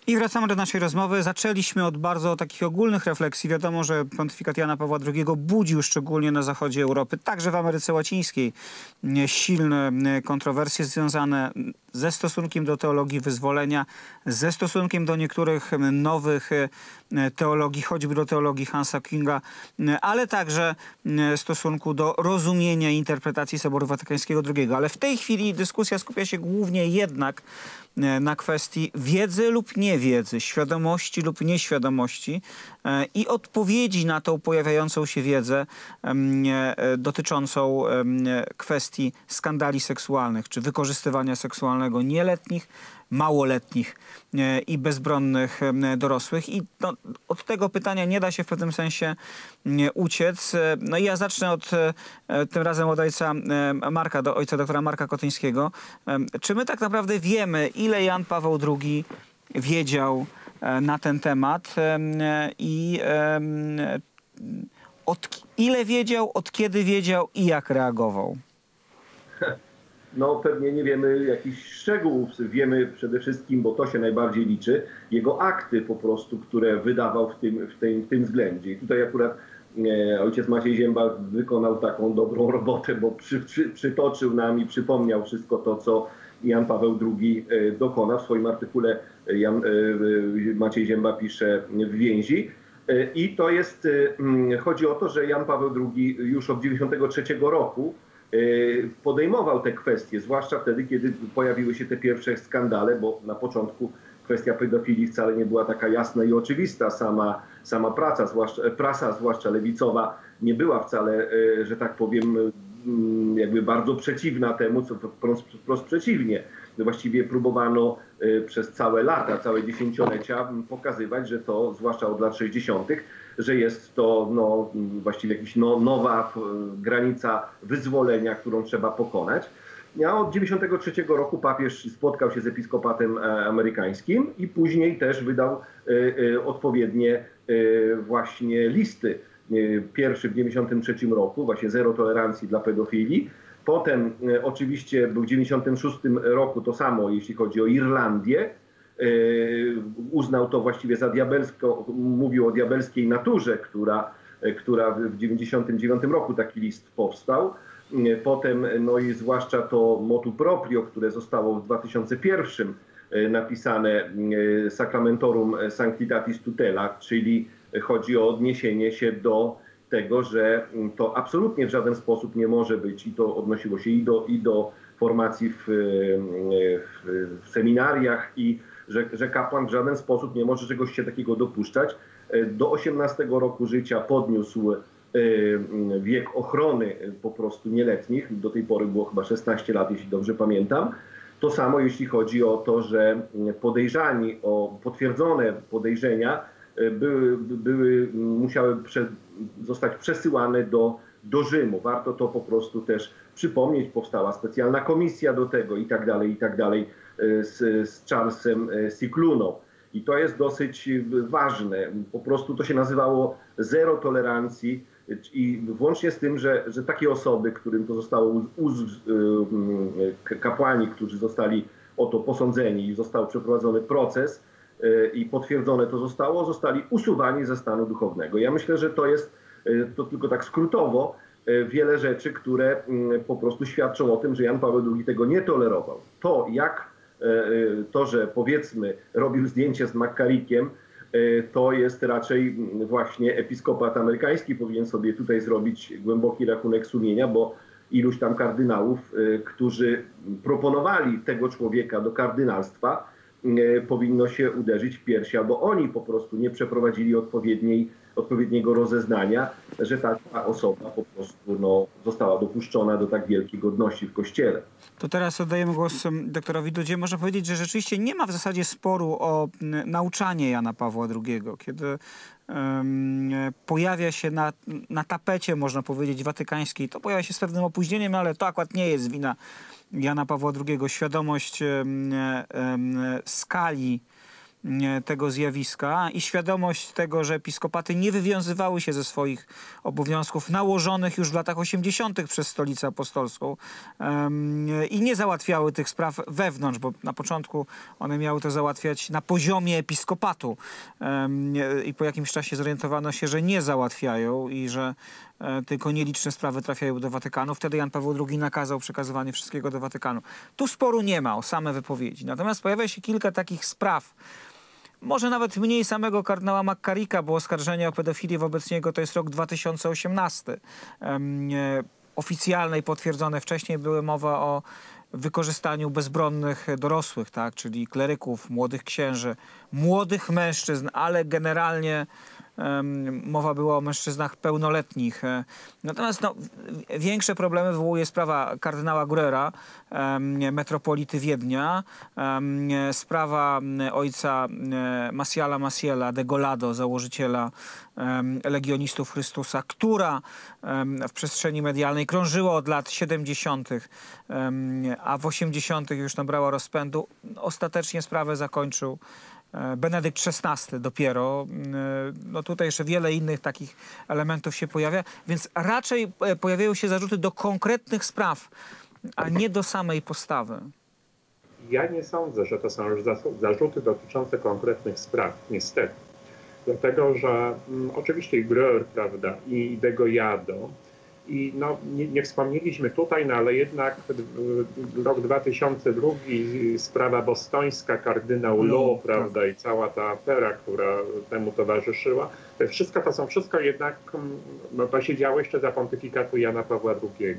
I wracamy do naszej rozmowy. Zaczęliśmy od bardzo takich ogólnych refleksji. Wiadomo, że pontyfikat Jana Pawła II budził szczególnie na zachodzie Europy, także w Ameryce Łacińskiej, silne kontrowersje związane ze stosunkiem do teologii wyzwolenia, ze stosunkiem do niektórych nowych teologii, choćby do teologii Hansa Kinga, ale także stosunku do rozumienia i interpretacji Soboru Watykańskiego II. Ale w tej chwili dyskusja skupia się głównie jednak na kwestii wiedzy lub niewiedzy, świadomości lub nieświadomości i odpowiedzi na tą pojawiającą się wiedzę dotyczącą kwestii skandali seksualnych czy wykorzystywania seksualnego nieletnich, małoletnich i bezbronnych dorosłych. I no, od tego pytania nie da się w pewnym sensie uciec. No i ja zacznę tym razem od ojca doktora Marka Kotyńskiego. Czy my tak naprawdę wiemy, ile Jan Paweł II wiedział na ten temat i ile wiedział, od kiedy wiedział i jak reagował? No pewnie nie wiemy jakichś szczegółów, wiemy przede wszystkim, bo to się najbardziej liczy, jego akty po prostu, które wydawał w tym względzie. I tutaj akurat ojciec Maciej Zięba wykonał taką dobrą robotę, bo przytoczył nam i przypomniał wszystko to, co Jan Paweł II dokonał. W swoim artykule Maciej Zięba pisze w więzi. I to jest, chodzi o to, że Jan Paweł II już od 1993 roku podejmował te kwestie, zwłaszcza wtedy, kiedy pojawiły się te pierwsze skandale, bo na początku kwestia pedofilii wcale nie była taka jasna i oczywista. Sama prasa, zwłaszcza lewicowa, nie była wcale, że tak powiem, jakby bardzo przeciwna temu, co wprost przeciwnie. Właściwie próbowano przez całe lata, całe dziesięciolecia pokazywać, że to, zwłaszcza od lat 60., że jest to właściwie jakaś nowa granica wyzwolenia, którą trzeba pokonać. A od 1993 roku papież spotkał się z episkopatem amerykańskim i później też wydał odpowiednie właśnie listy. Pierwszy w 1993 roku, właśnie zero tolerancji dla pedofilii. Potem oczywiście był w 1996 roku to samo, jeśli chodzi o Irlandię. Uznał to właściwie za diabelską, mówił o diabelskiej naturze, która w 1999 roku taki list powstał. Potem, no i zwłaszcza to motu proprio, które zostało w 2001 napisane Sacramentorum Sanctitatis Tutela, czyli chodzi o odniesienie się do tego, że to absolutnie w żaden sposób nie może być, i to odnosiło się i do formacji w seminariach, i że kapłan w żaden sposób nie może czegoś się takiego dopuszczać. Do 18 roku życia podniósł wiek ochrony po prostu nieletnich. Do tej pory było chyba 16 lat, jeśli dobrze pamiętam. To samo jeśli chodzi o to, że podejrzani o potwierdzone podejrzenia musiały zostać przesyłane do Rzymu. Warto to po prostu też przypomnieć. Powstała specjalna komisja do tego i tak dalej z Charlesem Scicluną. I to jest dosyć ważne. Po prostu to się nazywało zero tolerancji i włącznie z tym, że takie osoby, którym to zostało kapłani, którzy zostali o to posądzeni i został przeprowadzony proces i potwierdzone to zostali usuwani ze stanu duchownego. Ja myślę, że to tylko tak skrótowo, wiele rzeczy, które po prostu świadczą o tym, że Jan Paweł II tego nie tolerował. To, że powiedzmy robił zdjęcie z McCarrickiem, to jest raczej właśnie episkopat amerykański powinien sobie tutaj zrobić głęboki rachunek sumienia, bo iluś tam kardynałów, którzy proponowali tego człowieka do kardynalstwa, powinno się uderzyć w piersi, albo oni po prostu nie przeprowadzili odpowiedniego rozeznania, że taka osoba po prostu została dopuszczona do tak wielkiej godności w Kościele. To teraz oddajemy głos doktorowi Dudzie. Można powiedzieć, że rzeczywiście nie ma w zasadzie sporu o nauczanie Jana Pawła II. Kiedy pojawia się na tapecie, można powiedzieć, watykańskiej, to pojawia się z pewnym opóźnieniem, ale to akurat nie jest wina Jana Pawła II. Świadomość skali tego zjawiska i świadomość tego, że episkopaty nie wywiązywały się ze swoich obowiązków nałożonych już w latach 80. przez Stolicę Apostolską i nie załatwiały tych spraw wewnątrz, bo na początku one miały to załatwiać na poziomie episkopatu i po jakimś czasie zorientowano się, że nie załatwiają i że tylko nieliczne sprawy trafiają do Watykanu. Wtedy Jan Paweł II nakazał przekazywanie wszystkiego do Watykanu. Tu sporu nie ma o same wypowiedzi. Natomiast pojawia się kilka takich spraw, może nawet mniej samego kardynała McCarricka, bo oskarżenie o pedofilię wobec niego to jest rok 2018. Oficjalne i potwierdzone wcześniej były mowa o wykorzystaniu bezbronnych dorosłych, tak, czyli kleryków, młodych księży, młodych mężczyzn, ale generalnie mowa była o mężczyznach pełnoletnich. Natomiast większe problemy wywołuje sprawa kardynała Gröra, metropolity Wiednia, sprawa ojca Maciala Maciela de Golado, założyciela Legionistów Chrystusa, która w przestrzeni medialnej krążyła od lat 70., a w 80. już nabrała rozpędu. Ostatecznie sprawę zakończył Benedykt XVI dopiero. No tutaj jeszcze wiele innych takich elementów się pojawia, więc raczej pojawiają się zarzuty do konkretnych spraw, a nie do samej postawy. Ja nie sądzę, że to są już zarzuty dotyczące konkretnych spraw, niestety. Dlatego, że oczywiście Grör, prawda, i de Goiado, i no, nie wspomnieliśmy tutaj, no ale jednak rok 2002, sprawa bostońska, kardynał Law, prawda, i cała ta afera, która temu towarzyszyła. To są wszystko jednak, no to się działo jeszcze za pontyfikatu Jana Pawła II.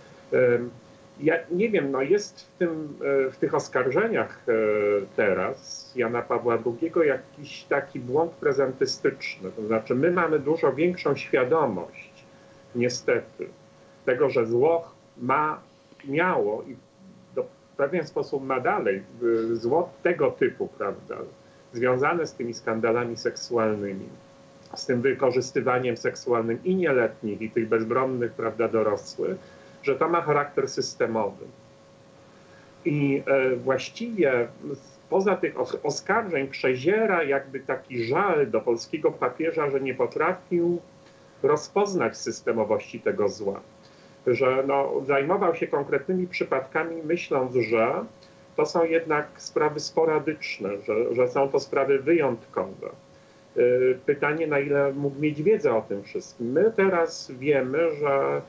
Ja nie wiem, no jest w tych oskarżeniach teraz Jana Pawła II jakiś taki błąd prezentystyczny. To znaczy my mamy dużo większą świadomość, niestety, tego, że zło miało i w pewien sposób ma dalej zło tego typu, prawda, związane z tymi skandalami seksualnymi, z tym wykorzystywaniem seksualnym i nieletnich, i tych bezbronnych, prawda, dorosłych, że to ma charakter systemowy. I właściwie poza tych oskarżeń przeziera jakby taki żal do polskiego papieża, że nie potrafił rozpoznać systemowości tego zła. Że no, zajmował się konkretnymi przypadkami, myśląc, że to są jednak sprawy sporadyczne, że są to sprawy wyjątkowe. Pytanie, na ile mógł mieć wiedzę o tym wszystkim. My teraz wiemy, że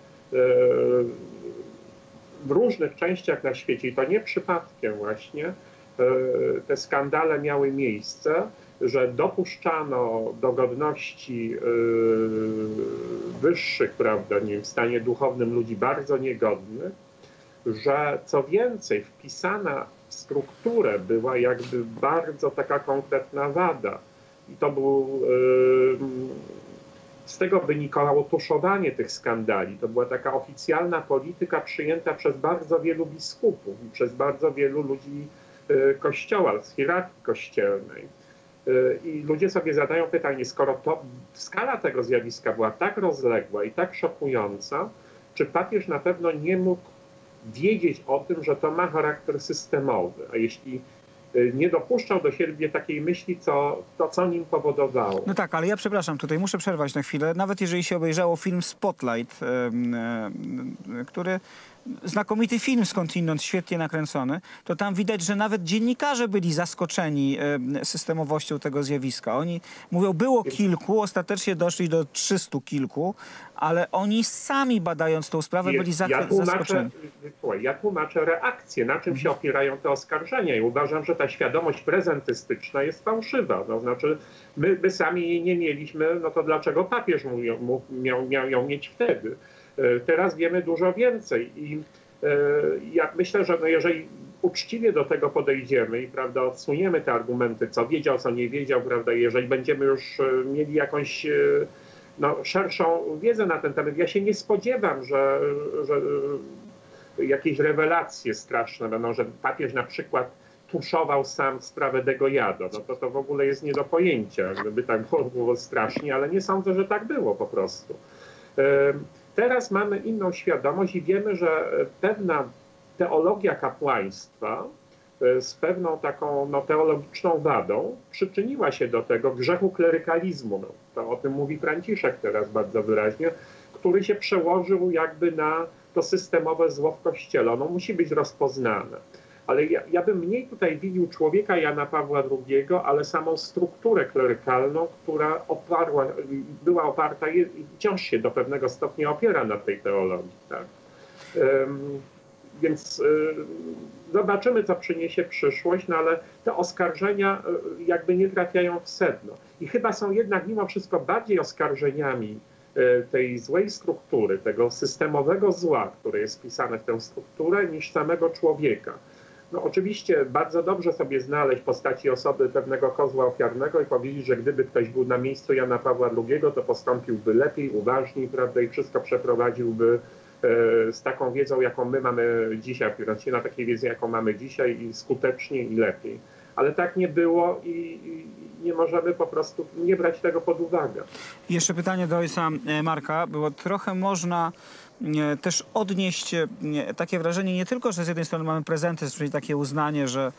w różnych częściach na świecie, i to nie przypadkiem właśnie, te skandale miały miejsce, że dopuszczano do godności wyższych, prawda, nie wiem, w stanie duchownym ludzi bardzo niegodnych, że co więcej wpisana w strukturę była jakby bardzo taka konkretna wada. I to był, z tego wynikało tuszowanie tych skandali. To była taka oficjalna polityka przyjęta przez bardzo wielu biskupów i przez bardzo wielu ludzi Kościoła, z hierarchii kościelnej. I ludzie sobie zadają pytanie, skoro skala tego zjawiska była tak rozległa i tak szokująca, czy papież na pewno nie mógł wiedzieć o tym, że to ma charakter systemowy? A jeśli nie dopuszczał do siebie takiej myśli, to co nim powodowało? No tak, ale ja przepraszam, tutaj muszę przerwać na chwilę. Nawet jeżeli się obejrzało film Spotlight, który znakomity film skądinąd, świetnie nakręcony, to tam widać, że nawet dziennikarze byli zaskoczeni systemowością tego zjawiska. Oni mówią, było kilku, ostatecznie doszli do 300 kilku, ale oni sami badając tą sprawę byli zaskoczeni. Ja tłumaczę reakcję, na czym się opierają te oskarżenia i uważam, że ta świadomość prezentystyczna jest fałszywa. To znaczy, my sami jej nie mieliśmy, no to dlaczego papież miał ją mieć wtedy? Teraz wiemy dużo więcej i ja myślę, że no jeżeli uczciwie do tego podejdziemy i, prawda, odsuniemy te argumenty, co wiedział, co nie wiedział, prawda, jeżeli będziemy już mieli jakąś no, szerszą wiedzę na ten temat, ja się nie spodziewam, że jakieś rewelacje straszne będą, że papież na przykład tuszował sam sprawę de Goiado. No to w ogóle jest nie do pojęcia, gdyby tak było strasznie, ale nie sądzę, że tak było po prostu. Teraz mamy inną świadomość i wiemy, że pewna teologia kapłaństwa z pewną taką teologiczną wadą przyczyniła się do tego grzechu klerykalizmu. To o tym mówi Franciszek teraz bardzo wyraźnie, który się przełożył jakby na to systemowe zło w Kościele. Ono musi być rozpoznane. Ale ja bym mniej tutaj widział człowieka Jana Pawła II, ale samą strukturę klerykalną, która była oparta i wciąż się do pewnego stopnia opiera na tej teologii. Tak? Więc zobaczymy, co przyniesie przyszłość, no ale te oskarżenia jakby nie trafiają w sedno. I chyba są jednak mimo wszystko bardziej oskarżeniami tej złej struktury, tego systemowego zła, które jest wpisane w tę strukturę, niż samego człowieka. No oczywiście bardzo dobrze sobie znaleźć w postaci osoby pewnego kozła ofiarnego i powiedzieć, że gdyby ktoś był na miejscu Jana Pawła II, to postąpiłby lepiej, uważniej, prawda, i wszystko przeprowadziłby z taką wiedzą, jaką my mamy dzisiaj, opierając się na takiej wiedzy, jaką mamy dzisiaj, i skutecznie i lepiej. Ale tak nie było i nie możemy po prostu nie brać tego pod uwagę. Jeszcze pytanie do ojca Marka, bo trochę można też odnieść takie wrażenie, nie tylko, że z jednej strony mamy prezenty, czyli takie uznanie, że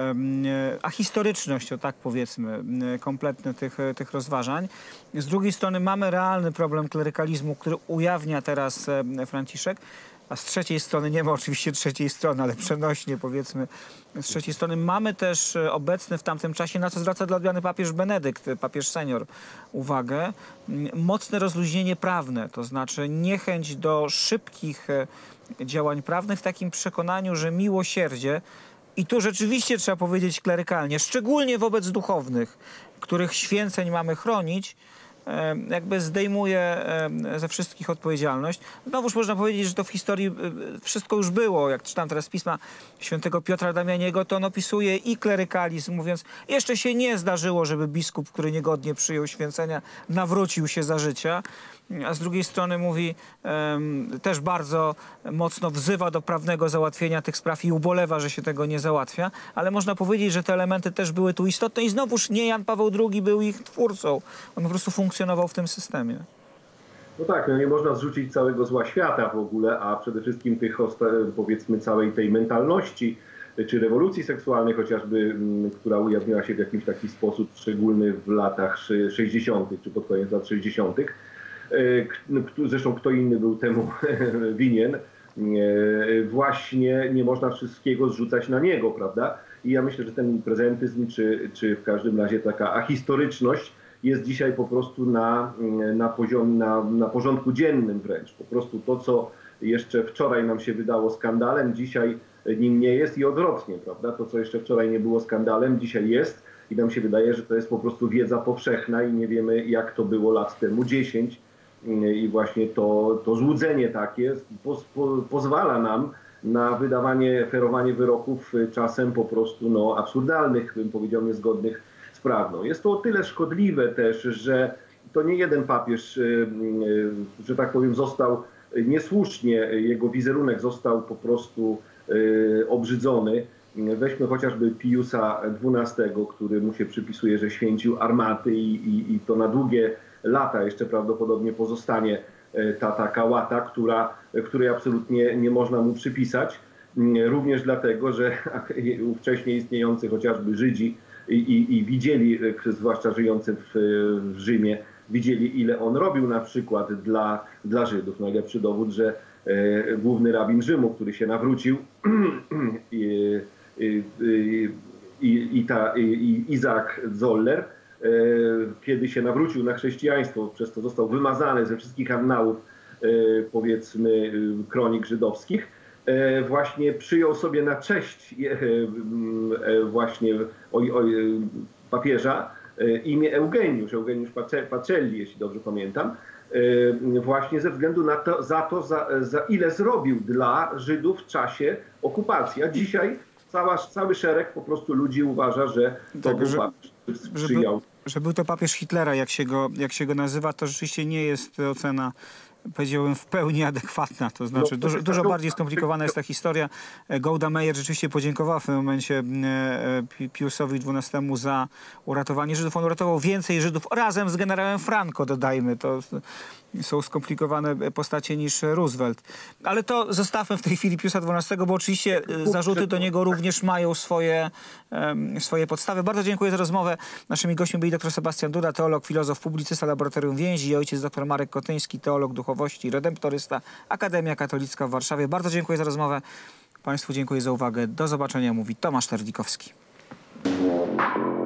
ahistoryczność, o tak powiedzmy, kompletne tych rozważań. Z drugiej strony mamy realny problem klerykalizmu, który ujawnia teraz Franciszek, a z trzeciej strony, nie ma oczywiście trzeciej strony, ale przenośnie powiedzmy, z trzeciej strony mamy też obecny w tamtym czasie, na co zwraca dla odmiany papież Benedykt, papież senior, uwagę, mocne rozluźnienie prawne, to znaczy niechęć do szybkich działań prawnych w takim przekonaniu, że miłosierdzie, i tu rzeczywiście trzeba powiedzieć klerykalnie, szczególnie wobec duchownych, których święceń mamy chronić, jakby zdejmuje ze wszystkich odpowiedzialność. Znowuż można powiedzieć, że to w historii wszystko już było. Jak czytam teraz pisma świętego Piotra Damianiego, to on opisuje i klerykalizm, mówiąc, jeszcze się nie zdarzyło, żeby biskup, który niegodnie przyjął święcenia, nawrócił się za życia. A z drugiej strony mówi, też bardzo mocno wzywa do prawnego załatwienia tych spraw i ubolewa, że się tego nie załatwia, ale można powiedzieć, że te elementy też były tu istotne i znowuż nie Jan Paweł II był ich twórcą. On po prostu funkcjonował w tym systemie. No tak, no nie można zrzucić całego zła świata w ogóle, a przede wszystkim tych, powiedzmy, całej tej mentalności, czy rewolucji seksualnej chociażby, która ujawniła się w jakiś taki sposób szczególny w latach 60., czy pod koniec lat 60., zresztą kto inny był temu winien, właśnie nie można wszystkiego zrzucać na niego, prawda? I ja myślę, że ten prezentyzm, czy w każdym razie taka ahistoryczność jest dzisiaj po prostu na poziomie, na porządku dziennym wręcz. Po prostu to, co jeszcze wczoraj nam się wydało skandalem, dzisiaj nim nie jest i odwrotnie, prawda? To, co jeszcze wczoraj nie było skandalem, dzisiaj jest i nam się wydaje, że to jest po prostu wiedza powszechna i nie wiemy, jak to było lat temu 10. I właśnie to złudzenie takie pozwala nam na wydawanie, ferowanie wyroków czasem po prostu absurdalnych, bym powiedział, niezgodnych z prawdą. Jest to o tyle szkodliwe też, że to nie jeden papież, że tak powiem, został niesłusznie, jego wizerunek został po prostu obrzydzony. Weźmy chociażby Piusa XII, który mu się przypisuje, że święcił armaty i to na długie lata jeszcze prawdopodobnie pozostanie ta taka łata, której absolutnie nie można mu przypisać. Również dlatego, że wcześniej istniejący chociażby Żydzi i widzieli, zwłaszcza żyjący w Rzymie, widzieli, ile on robił na przykład dla Żydów. Najlepszy dowód, że główny rabin Rzymu, który się nawrócił, Izaak Zoller, kiedy się nawrócił na chrześcijaństwo, przez to został wymazany ze wszystkich annałów, powiedzmy, kronik żydowskich, właśnie przyjął sobie na cześć właśnie papieża imię Eugeniusz Pacelli, jeśli dobrze pamiętam, właśnie ze względu na to, za ile zrobił dla Żydów w czasie okupacji. A dzisiaj cały szereg po prostu ludzi uważa, że to był papież, który sprzyjał. Że był to papież Hitlera, jak się go nazywa, to rzeczywiście nie jest ocena, powiedziałbym, w pełni adekwatna. To znaczy dużo bardziej skomplikowana jest ta historia. Golda Meir rzeczywiście podziękowała w tym momencie Piusowi XII za uratowanie Żydów. On uratował więcej Żydów razem z generałem Franco, dodajmy. To są skomplikowane postacie niż Roosevelt. Ale to zostawmy w tej chwili Piusa XII, bo oczywiście zarzuty do niego również mają swoje podstawy. Bardzo dziękuję za rozmowę. Naszymi gośćmi byli dr Sebastian Duda, teolog, filozof, publicysta Laboratorium Więzi, i ojciec dr Marek Kotyński, teolog duchowości, redemptorysta, Akademia Katolicka w Warszawie. Bardzo dziękuję za rozmowę. Państwu dziękuję za uwagę. Do zobaczenia, mówi Tomasz Terdikowski.